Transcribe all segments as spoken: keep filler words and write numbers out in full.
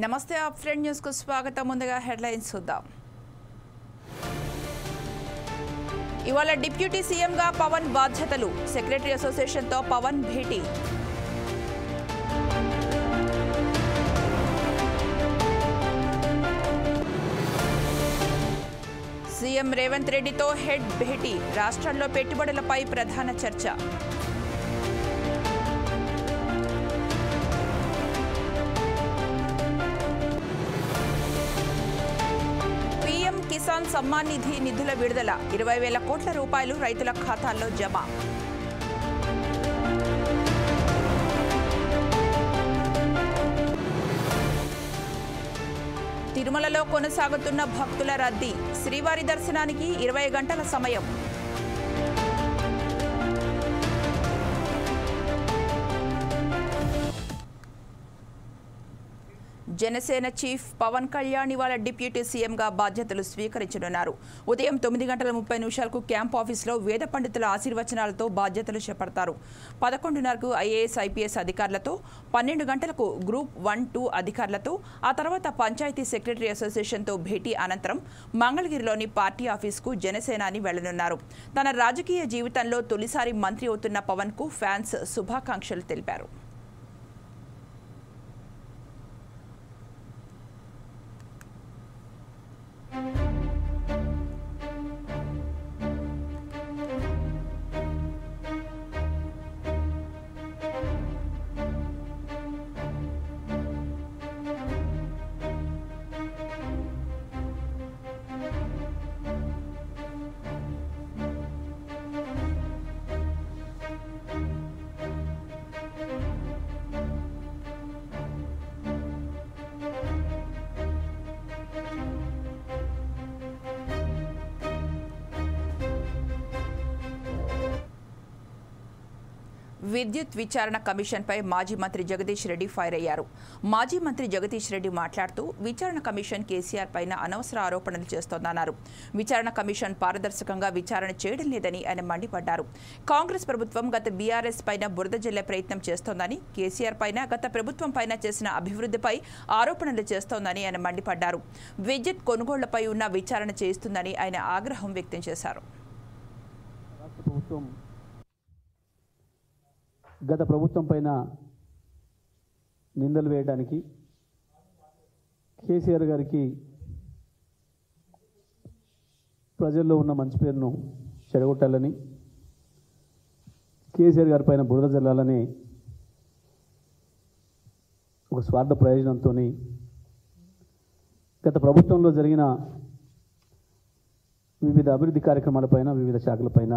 నమస్తే up friend news కు స్వాగతం. ముందుగా హెడ్లైన్స్ చూద్దాం. ఇవాళ డిప్యూటీ సీఎం గా పవన్ బాధ్యతలు. సెక్రటరీ అసోసియేషన్ తో పవన్ భేటీ. సీఎం రేవంత్ రెడ్డితో హెడ్ భేటీ. రాష్ట్రంలో పెట్టుబడులపై ప్రధాన చర్చ. కిసాన్ సమ్మాన్ నిధి నిధుల విడుదల. ఇరవై వేల కోట్ల రూపాయలు రైతుల ఖాతాల్లో జమ. తిరుమలలో కొనసాగుతున్న భక్తుల రద్దీ. శ్రీవారి దర్శనానికి ఇరవై గంటల సమయం. జనసేన చీఫ్ పవన్ కళ్యాణ్ ఇవాళ డిప్యూటీ సీఎంగా బాధ్యతలు స్వీకరించనున్నారు. ఉదయం తొమ్మిది గంటల ముప్పై నిమిషాలకు క్యాంప్ ఆఫీసులో వేద పండితుల ఆశీర్వచనాలతో బాధ్యతలు చేపడతారు. పదకొండున్నరకు ఐఏఎస్ ఐపీఎస్ అధికారులతో, పన్నెండు గంటలకు గ్రూప్ వన్ టూ అధికారులతో, ఆ తర్వాత పంచాయతీ సెక్రటరీ అసోసియేషన్తో భేటీ అనంతరం మంగళగిరిలోని పార్టీ ఆఫీసుకు జనసేనాని వెళ్లనున్నారు. తన రాజకీయ జీవితంలో తొలిసారి మంత్రి అవుతున్న పవన్ కు ఫ్యాన్స్ శుభాకాంక్షలు తెలిపారు. విద్యుత్ విచారణ కమిషన్పై మాజీ మంత్రి జగదీష్ రెడ్డి ఫైర్ అయ్యారు. మాజీ మంత్రి జగదీష్ రెడ్డి మాట్లాడుతూ విచారణ కమిషన్ కేసీఆర్ పైన అనవసర ఆరోపణలు చేస్తోందన్నారు. విచారణ కమిషన్ పారదర్శకంగా విచారణ చేయడం లేదని ఆయన మండిపడ్డారు. కాంగ్రెస్ ప్రభుత్వం గత బీఆర్ఎస్ పైన బురద జల్లే ప్రయత్నం చేస్తోందని, కేసీఆర్ పైన గత ప్రభుత్వం పైన చేసిన అభివృద్ధిపై ఆరోపణలు చేస్తోందని ఆయన మండిపడ్డారు. విద్యుత్ కొనుగోళ్లపై ఉన్న విచారణ చేస్తుందని ఆయన ఆగ్రహం వ్యక్తం చేశారు. గత ప్రభుత్వం పైన నిందలు వేయడానికి, కేసీఆర్ గారికి ప్రజల్లో ఉన్న మంచి పేరును చెడగొట్టాలని, కేసీఆర్ గారి పైన బురద జల్లాలని ఒక స్వార్థ ప్రయోజనంతో గత ప్రభుత్వంలో జరిగిన వివిధ అభివృద్ధి కార్యక్రమాలపైన, వివిధ శాఖలపైన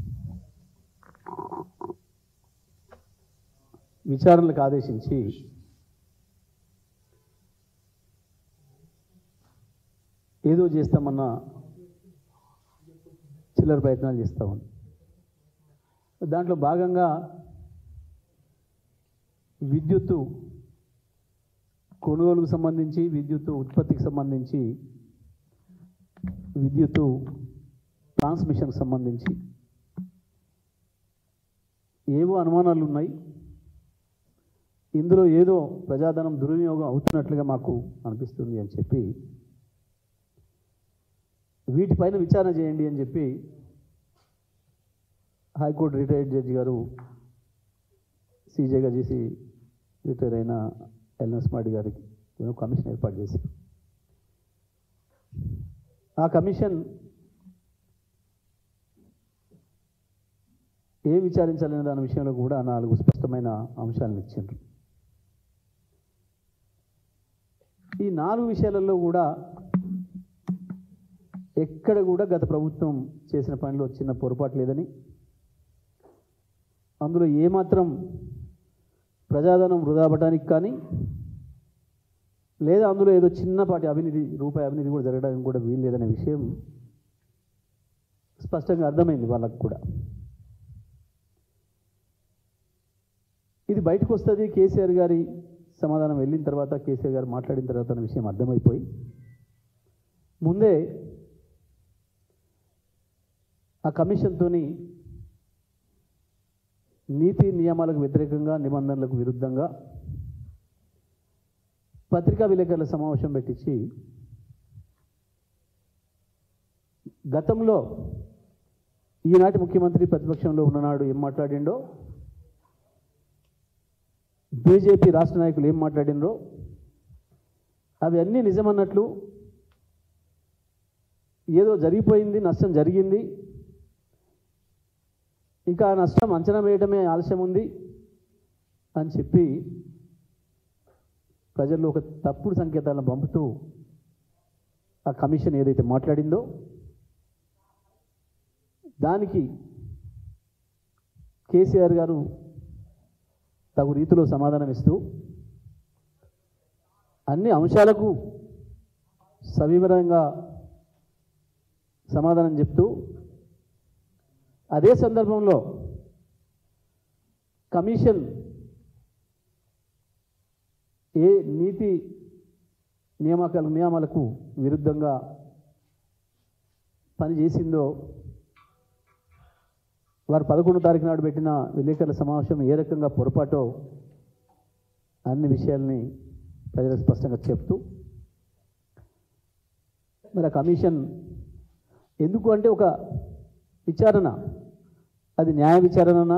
విచారణలకు ఆదేశించి ఏదో చేస్తామన్న చిల్లర ప్రయత్నాలు చేస్తూ ఉంది. దాంట్లో భాగంగా విద్యుత్తు కొనుగోలుకు సంబంధించి, విద్యుత్తు ఉత్పత్తికి సంబంధించి, విద్యుత్తు ట్రాన్స్మిషన్కి సంబంధించి ఏవో అనుమానాలు ఉన్నాయి. ఇందులో ఏదో ప్రజాధనం దుర్వినియోగం అవుతున్నట్లుగా మాకు అనిపిస్తుంది అని చెప్పి వీటిపైన విచారణ చేయండి అని చెప్పి హైకోర్టు రిటైర్డ్ జడ్జి గారు సీజేగా చేసి రిటైర్ అయిన ఎల్ఎన్ స్మార్ట్ గారికి కమిషన్ ఏర్పాటు చేశారు. ఆ కమిషన్ ఏ విచారించాలనే దాని విషయంలో కూడా నాలుగు స్పష్టమైన అంశాలను ఇచ్చిండ్రు. ఈ నాలుగు విషయాలలో కూడా ఎక్కడ కూడా గత ప్రభుత్వం చేసిన పనిలో చిన్న పొరపాటు లేదని, అందులో ఏమాత్రం ప్రజాధనం వృధా అవ్వడానికి కానీ, లేదా అందులో ఏదో చిన్నపాటి అవినీతి, రూపాయి అవినీతి కూడా జరగడానికి కూడా వీలు లేదనే విషయం స్పష్టంగా అర్థమైంది వాళ్ళకు కూడా. ఇది బయటకు వస్తుంది కేసీఆర్ గారి సమాధానం వెళ్ళిన తర్వాత, కేసీఆర్ గారు మాట్లాడిన తర్వాత అన్న విషయం అర్థమైపోయి ముందే ఆ కమిషన్తోని నీతి నియమాలకు వ్యతిరేకంగా, నిబంధనలకు విరుద్ధంగా పత్రికా విలేకరుల సమావేశం పెట్టించి గతంలో ఈనాటి ముఖ్యమంత్రి ప్రతిపక్షంలో ఉన్ననాడు ఏం మాట్లాడిండో, బీజేపీ రాష్ట్ర నాయకులు ఏం మాట్లాడినరో అవి అన్నీ నిజమన్నట్లు, ఏదో జరిగిపోయింది, నష్టం జరిగింది, ఇంకా నష్టం అంచనా వేయడమే ఆలస్యం ఉంది అని చెప్పి ప్రజల్లో ఒక తప్పుడు సంకేతాలను పంపుతూ ఆ కమిషన్ ఏదైతే మాట్లాడిందో దానికి కేసీఆర్ గారు తగు రీతిలో సమాధానం ఇస్తూ అన్ని అంశాలకు సవివరంగా సమాధానం చెప్తూ అదే సందర్భంలో కమిషన్ ఏ నీతి నియామకాల నియమాలకు విరుద్ధంగా పనిచేసిందో, వారు పదకొండో తారీఖు నాడు పెట్టిన విలేకరుల సమావేశం ఏ రకంగా పొరపాటో అన్ని విషయాల్ని ప్రజలకు స్పష్టంగా చెప్తూ, మరి ఆ కమిషన్ ఎందుకు అంటే ఒక విచారణ, అది న్యాయ విచారణనా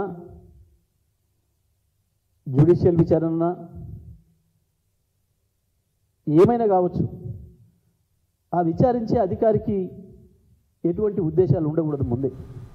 జ్యుడిషియల్ విచారణనా ఏమైనా కావచ్చు, ఆ విచారించే అధికారికి ఎటువంటి ఉద్దేశాలు ఉండకూడదు ముందే.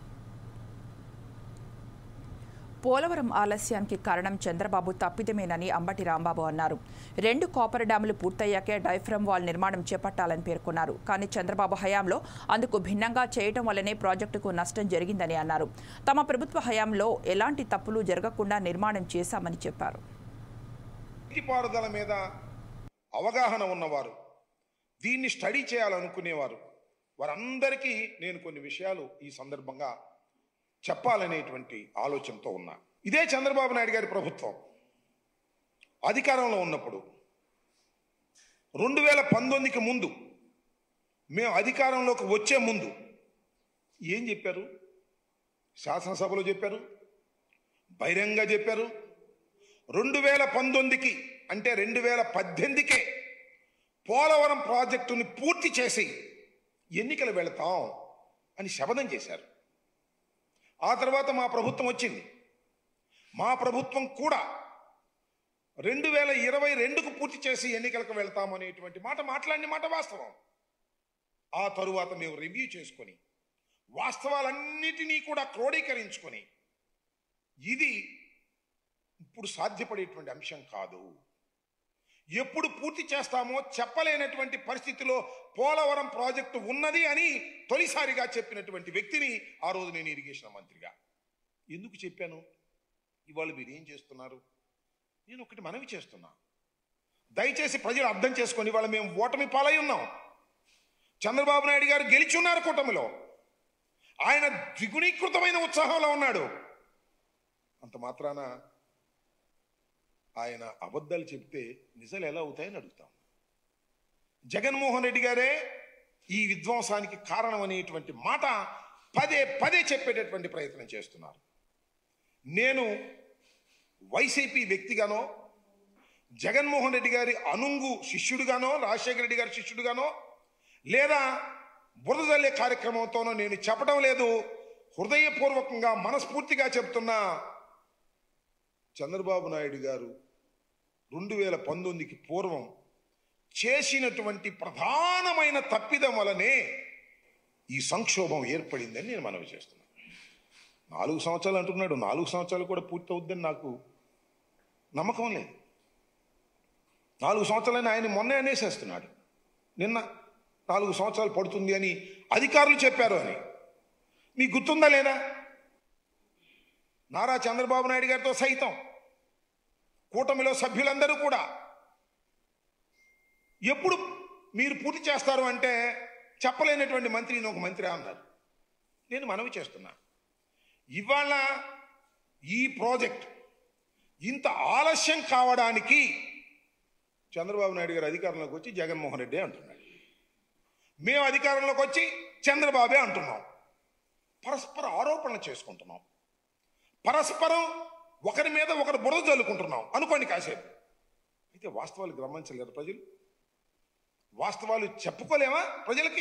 పోలవరం ఆలస్యానికి కారణం చంద్రబాబు తప్పిదమేనని అంబటి రాంబాబు అన్నారు. రెండు కాపర్ డ్యాములు పూర్తయ్యాకే డైఫ్రమ్ వాల్ నిర్మాణం చేపట్టాలని పేర్కొన్నారు. కానీ చంద్రబాబు హయాంలో అందుకు భిన్నంగా చేయటం వల్లనే ప్రాజెక్టుకు నష్టం జరిగిందని అన్నారు. తమ ప్రభుత్వ హయాంలో ఎలాంటి తప్పులు జరగకుండా నిర్మాణం చేశామని చెప్పారు. నీటిపారుదల మీద అవగాహన ఉన్నవారు, దీన్ని స్టడీ చేయాలనుకునేవారు, వారందరికీ నేను కొన్ని విషయాలు ఈ సందర్భంగా చెప్పాలనేటువంటి ఆలోచనతో ఉన్నా. ఇదే చంద్రబాబు నాయుడు గారి ప్రభుత్వం అధికారంలో ఉన్నప్పుడు రెండు వేల పంతొమ్మిదికి ముందు, మేము అధికారంలోకి వచ్చే ముందు ఏం చెప్పారు? శాసనసభలో చెప్పారు, బహిరంగంగా చెప్పారు. రెండు వేల పంతొమ్మిదికి అంటే రెండు వేల పద్దెనిమిదికే పోలవరం ప్రాజెక్టుని పూర్తి చేసి ఎన్నికలు వెళతాం అని శపథం చేశారు. ఆ తర్వాత మా ప్రభుత్వం వచ్చింది. మా ప్రభుత్వం కూడా రెండు వేల ఇరవై రెండుకు పూర్తి చేసి ఎన్నికలకు వెళ్తామనేటువంటి మాట మాట్లాడిన మాట వాస్తవం. ఆ తరువాత మేము రివ్యూ చేసుకొని వాస్తవాలన్నిటినీ కూడా క్రోడీకరించుకొని ఇది ఇప్పుడు సాధ్యపడేటువంటి అంశం కాదు, ఎప్పుడు పూర్తి చేస్తామో చెప్పలేనటువంటి పరిస్థితిలో పోలవరం ప్రాజెక్టు ఉన్నది అని తొలిసారిగా చెప్పినటువంటి వ్యక్తిని ఆ రోజు నేను ఇరిగేషన్ మంత్రిగా. ఎందుకు చెప్పాను? ఇవాళ మీరు ఏం చేస్తున్నారు? నేను ఒకటి మనవి చేస్తున్నా, దయచేసి ప్రజలు అర్థం చేసుకొని, ఇవాళ మేము ఓటమి పాలై ఉన్నాం. చంద్రబాబు నాయుడు గారు గెలిచి ఉన్నారు కూటమిలో, ఆయన ద్విగుణీకృతమైన ఉత్సాహంలో ఉన్నాడు. అంత మాత్రాన ఆయన అబద్ధాలు చెప్తే నిజాలు ఎలా అవుతాయని అడుగుతాం. జగన్మోహన్ రెడ్డి గారే ఈ విధ్వంసానికి కారణం అనేటువంటి మాట పదే పదే చెప్పేటటువంటి ప్రయత్నం చేస్తున్నారు. నేను వైసీపీ వ్యక్తిగానో, జగన్మోహన్ రెడ్డి గారి అనుంగు శిష్యుడిగానో, రాజశేఖర రెడ్డి గారి శిష్యుడిగానో, లేదా బురదజల్లే కార్యక్రమంతోనో నేను చెప్పడం లేదు. హృదయపూర్వకంగా మనస్ఫూర్తిగా చెప్తున్నా, చంద్రబాబు నాయుడు గారు రెండు వేల పంతొమ్మిదికి పూర్వం చేసినటువంటి ప్రధానమైన తప్పిదం వలనే ఈ సంక్షోభం ఏర్పడిందని నేను మనవి చేస్తున్నాను. నాలుగు సంవత్సరాలు అంటున్నాడు, నాలుగు సంవత్సరాలు కూడా పూర్తి అవుద్దని నాకు నమ్మకం లేదు. నాలుగు సంవత్సరాలని ఆయన మొన్నే అనేసేస్తున్నాడు. నిన్న నాలుగు సంవత్సరాలు పడుతుంది అని అధికారులు చెప్పారు అని మీకు గుర్తుందా లేదా? నారా చంద్రబాబు నాయుడు గారితో సైతం కూటమిలో సభ్యులందరూ కూడా ఎప్పుడు మీరు పూర్తి చేస్తారు అంటే చెప్పలేనటువంటి మంత్రిని ఒక మంత్రి అన్నారు. నేను మనవి చేస్తున్నా, ఇవాళ ఈ ప్రాజెక్ట్ ఇంత ఆలస్యం కావడానికి చంద్రబాబు నాయుడు గారు అధికారంలోకి వచ్చి జగన్మోహన్ రెడ్డి అంటున్నాడు, మేము అధికారంలోకి వచ్చి చంద్రబాబే అంటున్నాం. పరస్పర ఆరోపణలు చేసుకుంటున్నాం, పరస్పరం ఒకరి మీద ఒకరు బురద జల్లుకుంటున్నాం అనుకోండి కాసేపు. అయితే వాస్తవాలు గమనించలేరు ప్రజలు, వాస్తవాలు చెప్పుకోలేమా ప్రజలకి?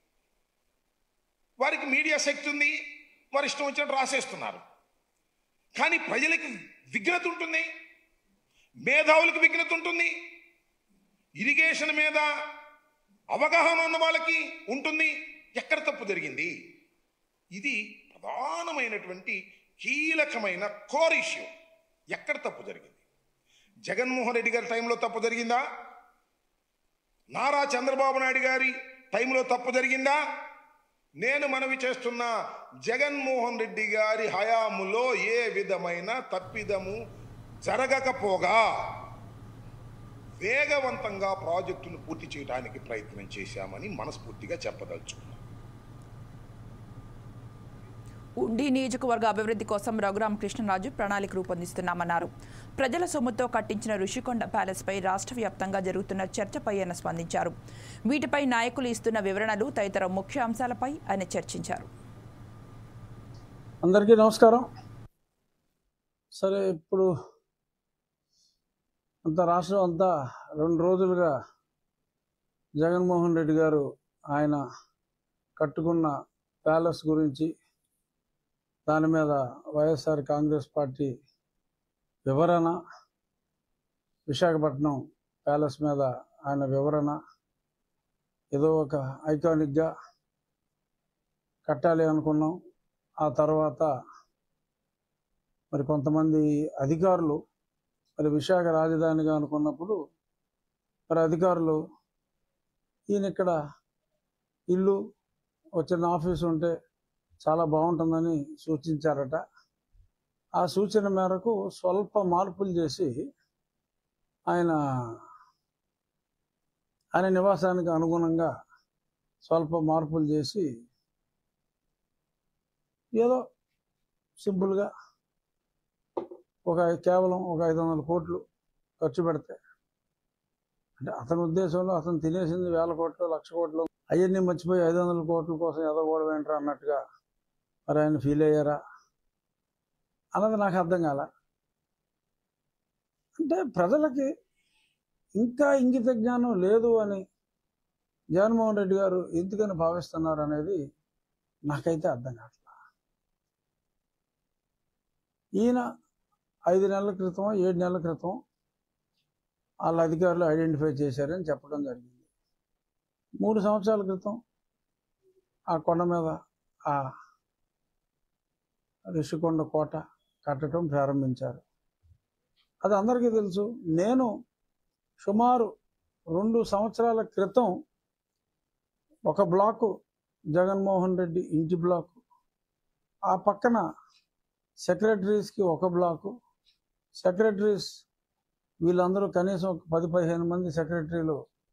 వారికి మీడియా శక్తి ఉంది, వారి ఇష్టం వచ్చినట్టు రాసేస్తున్నారు. కానీ ప్రజలకి విఘ్నత ఉంటుంది, మేధావులకు విఘ్నత ఉంటుంది, ఇరిగేషన్ మీద అవగాహన ఉన్న వాళ్ళకి ఉంటుంది. ఎక్కడ తప్పు జరిగింది? ఇది ప్రధానమైనటువంటి కీలకమైన కోర్ ఇష్యూ. ఎక్కడ తప్పు జరిగింది? జగన్మోహన్ రెడ్డి గారి టైంలో తప్పు జరిగిందా? నారా చంద్రబాబు నాయుడు గారి టైంలో తప్పు జరిగిందా? నేను మనవి చేస్తున్న జగన్మోహన్ రెడ్డి గారి హయాములో ఏ విధమైన తప్పిదము జరగకపోగా వేగవంతంగా ప్రాజెక్టును పూర్తి చేయడానికి ప్రయత్నం చేశామని మనస్ఫూర్తిగా చెప్పదలుచుకున్నాం. ఉండి నియోజకవర్గ అభివృద్ధి కోసం రఘురామ కృష్ణరాజు ప్రణాళిక రూపొందిస్తున్నామన్నారు. ప్రజల సొమ్ముతో కట్టించిన ఋషికొండ ప్యాలెస్పై రాష్ట్ర వ్యాప్తంగా జరుగుతున్న చర్చపై ఆయన స్పందించారు. వీటిపై నాయకులు ఇస్తున్న వివరణలు తదితర ముఖ్య అంశాలపై ఆయన చర్చించారు. అందరికీ నమస్కారం. సరే, ఇప్పుడు అంత రాష్ట్రం అంతా రెండు రోజులుగా జగన్మోహన్ రెడ్డి గారు ఆయన కట్టుకున్న ప్యాలెస్ గురించి, దాని మీద వైఎస్ఆర్ కాంగ్రెస్ పార్టీ వివరణ, విశాఖపట్నం ప్యాలెస్ మీద ఆయన వివరణ, ఏదో ఒక ఐకానిక్గా కట్టాలి అనుకున్నాం. ఆ తర్వాత మరి కొంతమంది అధికారులు మరి విశాఖ రాజధానిగా అనుకున్నప్పుడు మరి అధికారులు ఈయన ఇక్కడ ఇల్లు వచ్చిన ఆఫీసు ఉంటే చాలా బాగుంటుందని సూచించారట. ఆ సూచన మేరకు స్వల్ప మార్పులు చేసి ఆయన ఆయన నివాసానికి అనుగుణంగా స్వల్ప మార్పులు చేసి ఏదో సింపుల్గా ఒక కేవలం ఒక ఐదు వందల కోట్లు ఖర్చు పెడితే, అంటే అతని ఉద్దేశంలో అతను తినేసింది వేల కోట్లు లక్ష కోట్లు, అవన్నీ మర్చిపోయి ఐదు వందల కోట్ల కోసం ఎదగకూడదు ఏంట్రా అన్నట్టుగా మరి ఆయన ఫీల్ అయ్యారా అన్నది నాకు అర్థం కాల. అంటే ప్రజలకి ఇంకా ఇంగిత జ్ఞానం లేదు అని జగన్మోహన్ రెడ్డి గారు ఎందుకని భావిస్తున్నారు అనేది నాకైతే అర్థం కావట్లా. ఈయన ఐదు నెలల క్రితం ఏడు నెలల క్రితం వాళ్ళ అధికారులు ఐడెంటిఫై చేశారని చెప్పడం జరిగింది. మూడు సంవత్సరాల క్రితం ఆ కొండ మీద ఆ ఋషికొండ కోట కట్టడం ప్రారంభించారు. అది అందరికీ తెలుసు. నేను సుమారు రెండు సంవత్సరాల క్రితం ఒక బ్లాకు జగన్మోహన్ రెడ్డి ఇంటి బ్లాకు, ఆ పక్కన సెక్రటరీస్కి ఒక బ్లాకు, సెక్రటరీస్ వీళ్ళందరూ కనీసం ఒక పది పదిహేను మంది సెక్రటరీలు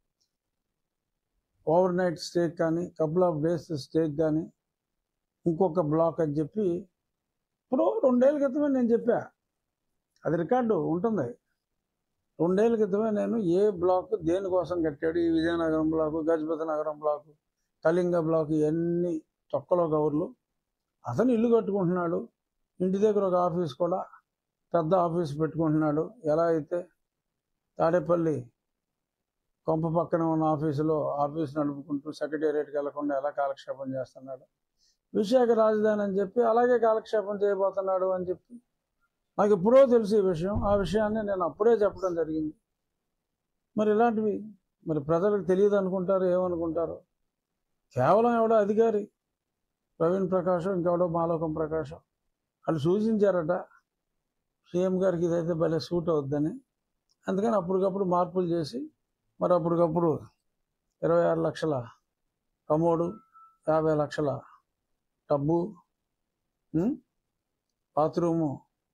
ఓవర్ నైట్ స్టేక్ కానీ కపుల్ ఆఫ్ డేస్ స్టేక్ కానీ ఇంకొక బ్లాక్ అని చెప్పి ఇప్పుడు రెండేళ్ల క్రితమే నేను చెప్పా, అది రికార్డు ఉంటుంది. రెండేళ్ల క్రితమే నేను ఏ బ్లాక్ దేనికోసం కట్టాడు, ఈ విజయనగరం బ్లాకు, గజపతి నగరం బ్లాకు, కళింగ బ్లాకు, ఇవన్నీ తొక్కలో కవర్లు. అతను ఇల్లు కట్టుకుంటున్నాడు, ఇంటి దగ్గర ఒక ఆఫీస్ కూడా పెద్ద ఆఫీస్ పెట్టుకుంటున్నాడు. ఎలా అయితే తాడేపల్లి కొంప పక్కన ఉన్న ఆఫీసులో ఆఫీస్ నడుపుకుంటూ సెక్రటేరియట్కి వెళ్లకుండా ఎలా కాలక్షేపం చేస్తున్నాడు, విశాఖ రాజధాని అని చెప్పి అలాగే కాలక్షేపం చేయబోతున్నాడు అని చెప్పి నాకు ఎప్పుడో తెలుసు ఈ విషయం. ఆ విషయాన్ని నేను అప్పుడే చెప్పడం జరిగింది. మరి ఇలాంటివి మరి ప్రజలకు తెలియదు అనుకుంటారు, ఏమనుకుంటారు. కేవలం ఎవడో అధికారి ప్రవీణ్ ప్రకాశం, ఇంకెవడో మాలోకం ప్రకాశం వాళ్ళు సూచించారట సీఎం గారికి ఇదైతే భలే సూట్ అవుద్దని. అందుకని అప్పటికప్పుడు మార్పులు చేసి మరి అప్పటికప్పుడు ఇరవై ఆరు లక్షల కమోడు, యాభై లక్షల టబ్బు, బాత్రూము.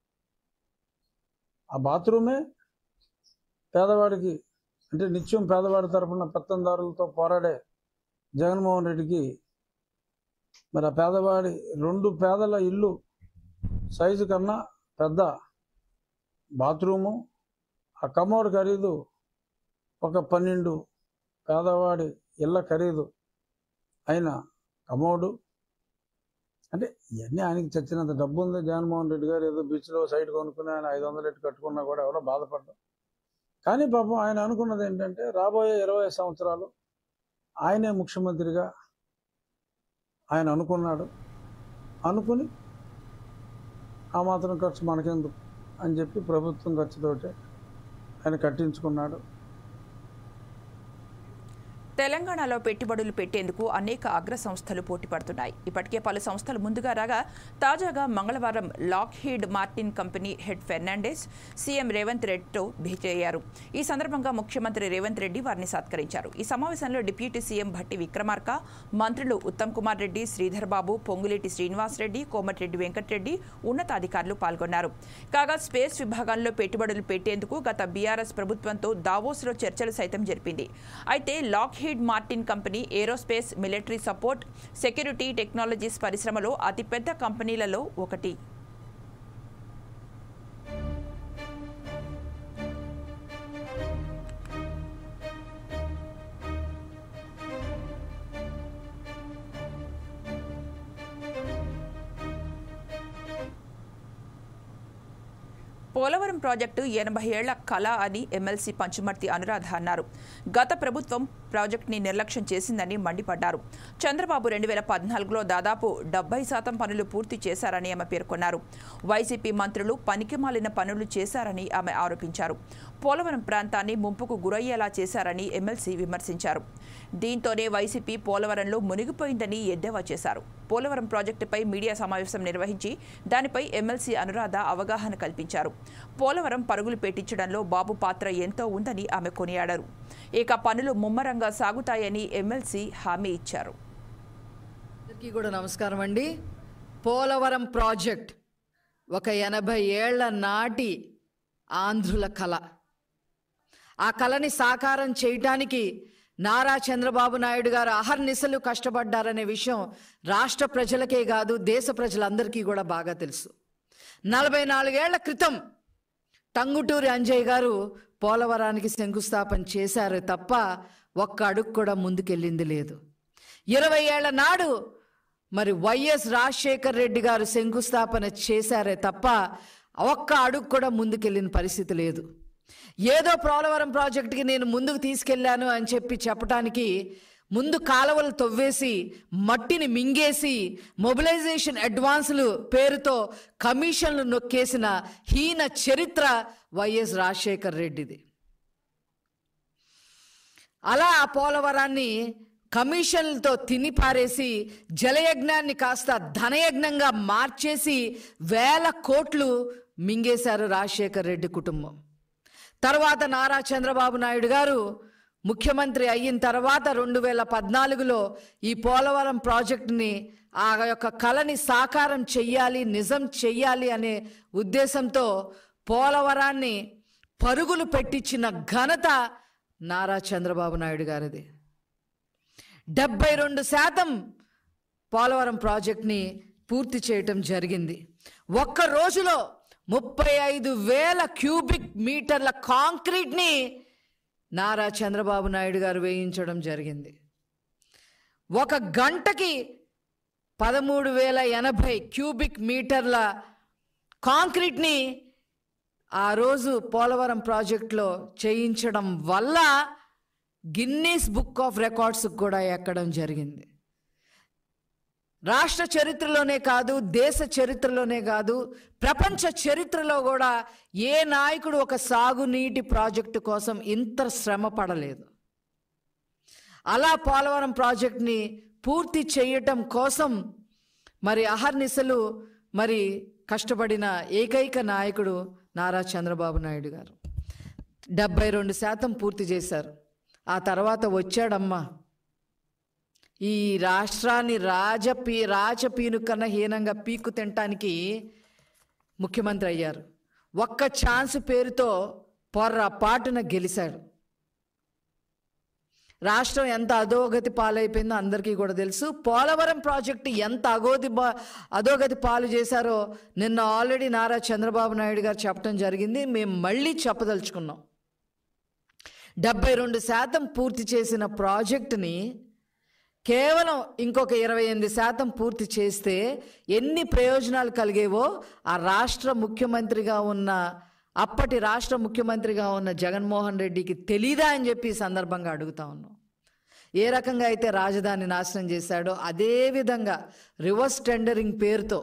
ఆ బాత్రూమే పేదవాడికి, అంటే నిత్యం పేదవాడి తరఫున పెత్తందారులతో పోరాడే జగన్మోహన్ రెడ్డికి మరి ఆ పేదవాడి రెండు పేదల ఇల్లు సైజు కన్నా పెద్ద బాత్రూము, ఆ కమోడ్ ఖరీదు ఒక పన్నెండు పేదవాడి ఇళ్ళ ఖరీదు అయిన కమోడు. అంటే ఇవన్నీ ఆయనకి చచ్చినంత డబ్బు ఉంది. జగన్మోహన్ రెడ్డి గారు ఏదో బీచ్లో సైడ్ కొనుక్కుని ఆయన ఐదు వందలు ఎట్టు కట్టుకున్నా కూడా ఎవరో బాధపడ్డాం. కానీ పాపం ఆయన అనుకున్నది ఏంటంటే రాబోయే ఇరవై సంవత్సరాలు ఆయనే ముఖ్యమంత్రిగా ఆయన అనుకున్నాడు. అనుకుని ఆ మాత్రం ఖర్చు మనకెందుకు అని చెప్పి ప్రభుత్వం ఖర్చుతోటే ఆయన కట్టించుకున్నాడు. తెలంగాణలో పెట్టుబడులు పెట్టేందుకు అనేక అగ్ర సంస్థలు పోటీ పడుతున్నాయి. ఇప్పటికే పలు సంస్థలు ముందుగా రాగా తాజాగా మంగళవారం Lockheed Martin company head Fernandes CM Revanth రెడ్డితో భేటీ అయ్యారు. ఈ సందర్భంగా ముఖ్యమంత్రి రేవంత్ రెడ్డి వారిని సత్కరించారు. ఈ సమావేశంలో డిప్యూటీ సీఎం భట్టి విక్రమార్క, మంత్రులు ఉత్తమ్ కుమార్ రెడ్డి, శ్రీధర్ బాబు, పొంగులేటి శ్రీనివాసరెడ్డి, కోమటిరెడ్డి వెంకటరెడ్డి ఉన్నతాధికారులు పాల్గొన్నారు. కాగా స్పేస్ విభాగంలో పెట్టుబడులు పెట్టేందుకు గత బీఆర్ఎస్ ప్రభుత్వంతో దావోస్లో చర్చలు సైతం జరిపింది. అయితే Lockheed Martin company aerospace, military support, security technologies పరిశ్రమలో అతిపెద్ద కంపెనీలలో ఒకటి. పోలవరం ప్రాజెక్టు ఎనభై ఏళ్ల కళ అని ఎమ్మెల్సీ పంచుమర్తి అనురాధ అన్నారు. గత ప్రభుత్వం ప్రాజెక్టుని నిర్లక్ష్యం చేసిందని మండిపడ్డారు. చంద్రబాబు రెండు వేల పద్నాలుగులో దాదాపు డెబ్బై శాతం పనులు పూర్తి చేశారని ఆమె పేర్కొన్నారు. వైసీపీ మంత్రులు పనికిమాలిన పనులు చేశారని ఆమె ఆరోపించారు. పోలవరం ప్రాంతాన్ని ముంపుకు గురయ్యేలా చేశారని ఎమ్మెల్సీ విమర్శించారు. దీంతోనే వైసీపీ పోలవరంలో మునిగిపోయిందని ఎద్దేవా చేశారు. పోలవరం ప్రాజెక్టుపై మీడియా సమావేశం నిర్వహించి దానిపై ఎమ్మెల్సీ అనురాధ అవగాహన కల్పించారు. పోలవరం పరుగులు పెట్టించడంలో బాబు పాత్ర ఎంతో ఉందని ఆమె కొనియాడారు. ఇక పనులు ముమ్మరంగా సాగుతాయని ఎమ్మెల్సీ హామీ ఇచ్చారు. అందరికీ కూడా నమస్కారం అండి. పోలవరం ప్రాజెక్ట్ ఒక ఎనభై ఏళ్ల నాటి ఆంధ్రుల కళ. ఆ కళని సాకారం చేయటానికి నారా చంద్రబాబు నాయుడు గారు అహర్నిశలు కష్టపడ్డారనే విషయం రాష్ట్ర ప్రజలకే కాదు దేశ ప్రజలందరికీ కూడా బాగా తెలుసు. నలభై నాలుగేళ్ల క్రితం టంగుటూరి అంజయ్ గారు పోలవరానికి శంకుస్థాపన చేశారు తప్ప ఒక్క అడుగు కూడా ముందుకెళ్ళింది లేదు. ఇరవై ఏళ్ల నాడు మరి వైఎస్ రాజశేఖర్ రెడ్డి గారు శంకుస్థాపన చేశారే తప్ప ఒక్క అడుగు కూడా ముందుకెళ్ళిన పరిస్థితి లేదు. ఏదో పోలవరం ప్రాజెక్టుకి నేను ముందుకు తీసుకెళ్లాను అని చెప్పి చెప్పడానికి ముందు కాలువలు తవ్వేసి మట్టిని మింగేసి మొబిలైజేషన్ అడ్వాన్సులు పేరుతో కమిషన్లు నొక్కేసిన హీన చరిత్ర వైఎస్ రాజశేఖర్ రెడ్డిది. అలా ఆ పోలవరాన్ని కమిషన్లతో తినిపారేసి జలయజ్ఞాన్ని కాస్త ధనయజ్ఞంగా మార్చేసి వేల కోట్లు మింగేశారు రాజశేఖర్ రెడ్డి కుటుంబం. తర్వాత నారా చంద్రబాబు నాయుడు గారు ముఖ్యమంత్రి అయిన తర్వాత రెండు వేల పద్నాలుగులో ఈ పోలవరం ప్రాజెక్టుని ఆ యొక్క కళని సాకారం చెయ్యాలి, నిజం చెయ్యాలి అనే ఉద్దేశంతో పోలవరాన్ని పరుగులు పెట్టించిన ఘనత నారా చంద్రబాబు నాయుడు గారిది. డెబ్బై రెండు శాతం పోలవరం ప్రాజెక్ట్ని పూర్తి చేయటం జరిగింది. ఒక్క రోజులో ముప్పై ఐదు వేల క్యూబిక్ మీటర్ల కాంక్రీట్ని నారా చంద్రబాబు నాయుడు గారు వేయించడం జరిగింది. ఒక గంటకి పదమూడు వేల ఎనభై క్యూబిక్ మీటర్ల కాంక్రీట్ని ఆ రోజు పోలవరం ప్రాజెక్టులో చేయించడం వల్ల గిన్నీస్ బుక్ ఆఫ్ రికార్డ్స్కి కూడా ఎక్కడం జరిగింది. రాష్ట్ర చరిత్రలోనే కాదు, దేశ చరిత్రలోనే కాదు, ప్రపంచ చరిత్రలో కూడా ఏ నాయకుడు ఒక సాగునీటి ప్రాజెక్టు కోసం ఇంత శ్రమ పడలేదు. అలా పోలవరం ప్రాజెక్ట్ని పూర్తి చేయటం కోసం మరి అహర్నిశలు మరి కష్టపడిన ఏకైక నాయకుడు నారా చంద్రబాబు నాయుడు గారు. డెబ్బై రెండు శాతం పూర్తి చేశారు. ఆ తర్వాత వచ్చాడమ్మా ఈ రాష్ట్రాన్ని రాజపీ రాజపీను కన్నా హీనంగా పీకు తినటానికి ముఖ్యమంత్రి అయ్యారు. ఒక్క ఛాన్స్ పేరుతో పొర్రపాటున గెలిచాడు. రాష్ట్రం ఎంత అధోగతి పాలైపోయిందో అందరికీ కూడా తెలుసు. పోలవరం ప్రాజెక్టు ఎంత అగోది అధోగతి పాలు చేశారో నిన్న ఆల్రెడీ నారా చంద్రబాబు నాయుడు గారు చెప్పడం జరిగింది. మేము మళ్ళీ చెప్పదలుచుకున్నాం. డెబ్బై రెండు శాతం పూర్తి చేసిన ప్రాజెక్టుని కేవలం ఇంకొక ఇరవై ఎనిమిది శాతం పూర్తి చేస్తే ఎన్ని ప్రయోజనాలు కలిగేవో ఆ రాష్ట్ర ముఖ్యమంత్రిగా ఉన్న అప్పటి రాష్ట్ర ముఖ్యమంత్రిగా ఉన్న జగన్మోహన్ రెడ్డికి తెలీదా అని చెప్పి ఈ సందర్భంగా అడుగుతా ఉన్నాం. ఏ రకంగా అయితే రాజధాని నాశనం చేశాడో అదే విధంగా రివర్స్ టెండరింగ్ పేరుతో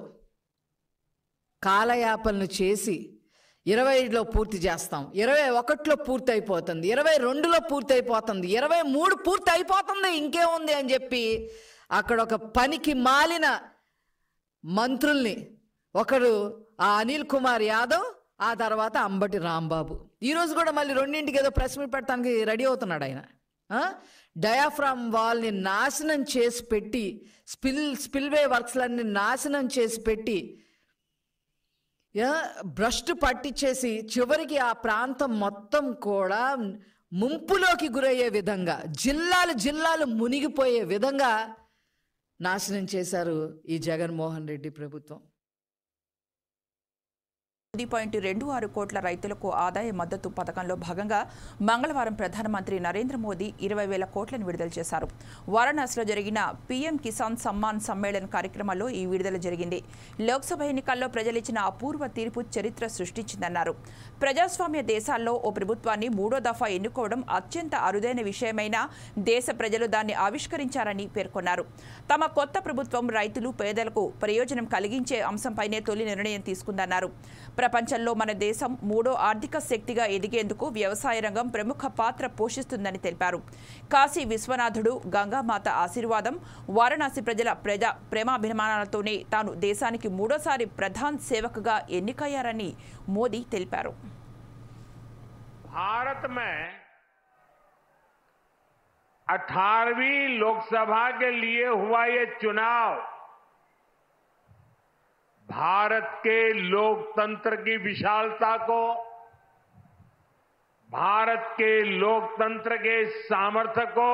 కాలయాపనలు చేసి ఇరవైలో పూర్తి చేస్తాం, ఇరవై ఒకటిలో పూర్తి అయిపోతుంది, ఇరవై రెండులో పూర్తి అయిపోతుంది, ఇరవై మూడు పూర్తి అయిపోతుంది, ఇంకేముంది అని చెప్పి అక్కడ ఒక పనికి మాలిన మంత్రుల్ని, ఒకడు ఆ అనిల్ కుమార్ యాదవ్, ఆ తర్వాత అంబటి రాంబాబు, ఈరోజు కూడా మళ్ళీ రెండింటికి ఏదో ప్రెస్ మీట్ పెట్టడానికి రెడీ అవుతున్నాడు ఆయన. డయాఫ్రామ్ వాల్ని నాశనం చేసి పెట్టి, స్పిల్ స్పిల్వే వర్క్స్లన్నీ నాశనం చేసి పెట్టి, భ్రష్టు పట్టించేసి చివరికి ఆ ప్రాంతం మొత్తం కూడా ముంపులోకి గురయ్యే విధంగా, జిల్లాలు జిల్లాలు మునిగిపోయే విధంగా నాశనం చేశారు ఈ జగన్మోహన్ రెడ్డి ప్రభుత్వం. పది పాయింట్ రెండు ఆరు కోట్ల రైతులకు ఆదాయ మద్దతు పథకంలో భాగంగా మంగళవారం ప్రధానమంత్రి నరేంద్ర మోదీ ఇరవై వేల కోట్లను విడుదల చేశారు. వారణాసిలో జరిగిన పీఎం కిసాన్ సమ్మాన్ సమ్మేళన్ కార్యక్రమంలో ఈ విడుదల జరిగింది. లోక్సభ ఎన్నికల్లో ప్రజలిచ్చిన అపూర్వ తీర్పు చరిత్ర సృష్టించిందన్నారు. ప్రజాస్వామ్య దేశాల్లో ఓ ప్రభుత్వాన్ని మూడో దఫా ఎన్నుకోవడం అత్యంత అరుదైన విషయమైనా దేశ ప్రజలు దాన్ని ఆవిష్కరించారని పేర్కొన్నారు. తమ కొత్త ప్రభుత్వం రైతులు, పేదలకు ప్రయోజనం కలిగించే అంశంపైనే తొలి నిర్ణయం తీసుకుందన్నారు. ప్రపంచంలో మన దేశం మూడో ఆర్థిక శక్తిగా ఎదిగేందుకు వ్యవసాయ రంగం ప్రముఖ పాత్ర పోషిస్తుందని తెలిపారు. కాశీ విశ్వనాథుడు, గంగామాత ఆశీర్వాదం, వారణాసి ప్రజల ప్రజా ప్రేమాభిమానాలతోనే తాను దేశానికి మూడోసారి ప్రధాన్ సేవకుగా ఎన్నికయ్యారని మోదీ తెలిపారు. भारत में अठारहवीं लोकसभा के लिए हुआ ये चुनाव भारत के लोकतंत्र की विशालता को, भारत के लोकतंत्र के सामर्थ्य को,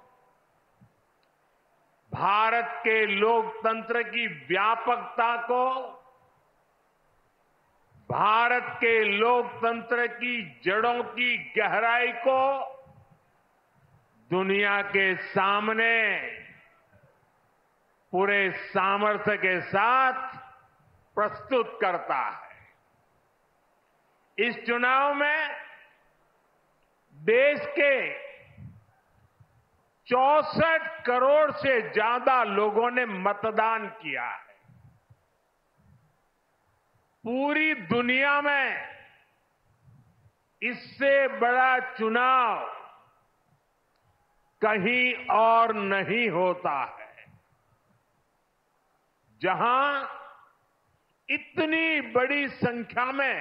भारत के लोकतंत्र की व्यापकता को, भारत के लोकतंत्र की जड़ों की गहराई को दुनिया के सामने पूरे सामर्थ्य के साथ प्रस्तुत करता है. इस चुनाव में देश के चौसठ करोड़ से ज्यादा लोगों ने मतदान किया है. पूरी दुनिया में इससे बड़ा चुनाव कहीं और नहीं होता है, जहां इतनी बड़ी संख्या में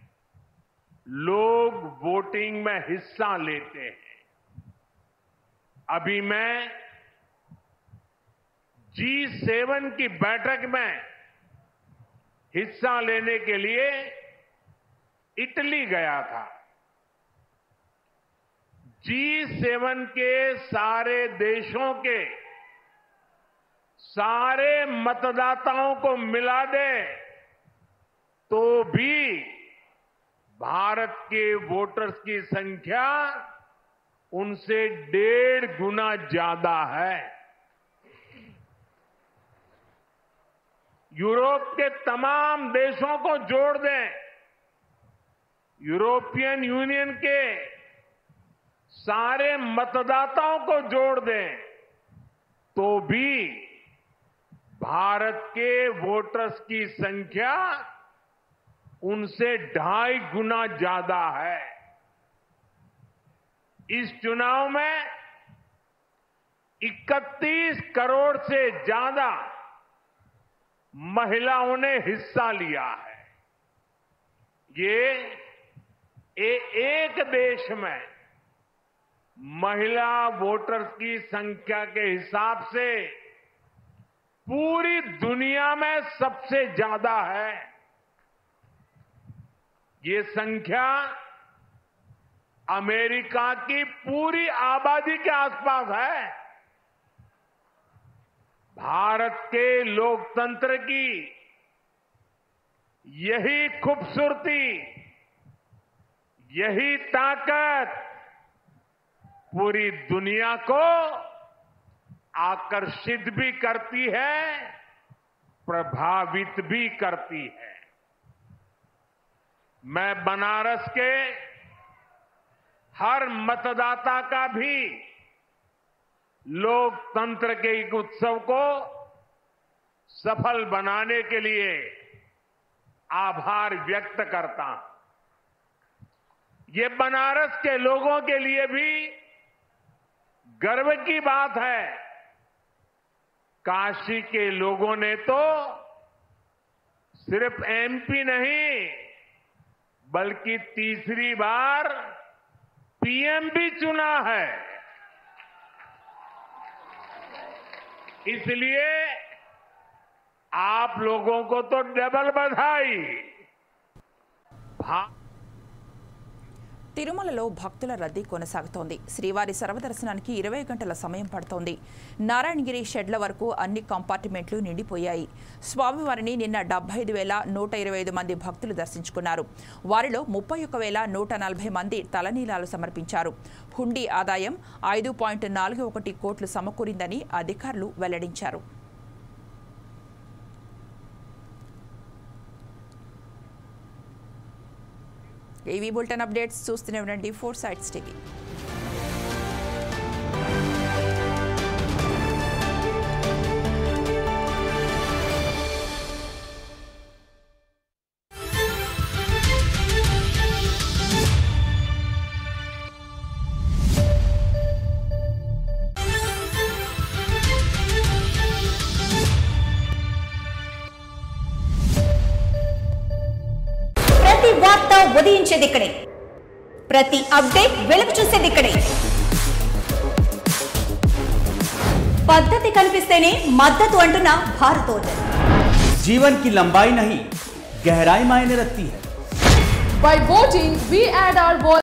लोग वोटिंग में हिस्सा लेते हैं. अभी मैं जी सेवन की बैठक में हिस्सा लेने के लिए इटली गया था. जी सेवन के सारे देशों के सारे मतदाताओं को मिला दे तो भी भारत के वोटर्स की संख्या उनसे डेढ़ गुना ज्यादा है. यूरोप के तमाम देशों को जोड़ दें, यूरोपियन यूनियन के सारे मतदाताओं को जोड़ दें तो भी भारत के वोटर्स की संख्या उनसे ढाई गुना ज्यादा है. इस चुनाव में इकतीस करोड़ से ज्यादा महिलाओं ने हिस्सा लिया है. ये एक देश में महिला वोटर्स की संख्या के हिसाब से पूरी दुनिया में सबसे ज्यादा है. ये संख्या अमेरिका की पूरी आबादी के आसपास है. भारत के लोकतंत्र की यही खूबसूरती, यही ताकत पूरी दुनिया को आकर्षित भी करती है, प्रभावित भी करती है. मैं बनारस के हर मतदाता का भी लोकतंत्र के एक उत्सव को सफल बनाने के लिए आभार व्यक्त करता हूं। ये बनारस के लोगों के लिए भी गर्व की बात है। काशी के लोगों ने तो सिर्फ एमपी नहीं बल्कि तीसरी बार पीएम भी चुना है। इसलिए आप लोगों को तो डबल बधाई। తిరుమలలో భక్తుల రద్దీ కొనసాగుతోంది. శ్రీవారి సర్వదర్శనానికి ఇరవై గంటల సమయం పడుతోంది. నారాయణగిరి షెడ్ల వరకు అన్ని కంపార్ట్మెంట్లు నిండిపోయాయి. స్వామివారిని నిన్న డెబ్బై ఐదు వేల నూట ఇరవై ఐదు మంది భక్తులు దర్శించుకున్నారు. వారిలో ముప్పై ఒక్క వేల నూట నలభై మంది తలనీలాలు సమర్పించారు. హుండీ ఆదాయం ఐదు పాయింట్ నాలుగు ఒకటి కోట్లు సమకూరిందని అధికారులు వెల్లడించారు. ఏవీ బులెటిన్ అప్డేట్స్ చూస్తూనే ఉండండి ఫోర్ సైట్స్ టీవీ. ఉదయించేది ఇక్కడే, ప్రతి అప్డేట్ వెలుగు చూసేది ఇక్కడే. పద్ధతి కనిపిస్తేనే మద్దతు అంటున్న భారత్ ఓజన్. जीवन की लंबाई नहीं गहराई मायने रखती है. By voting, we add our voice.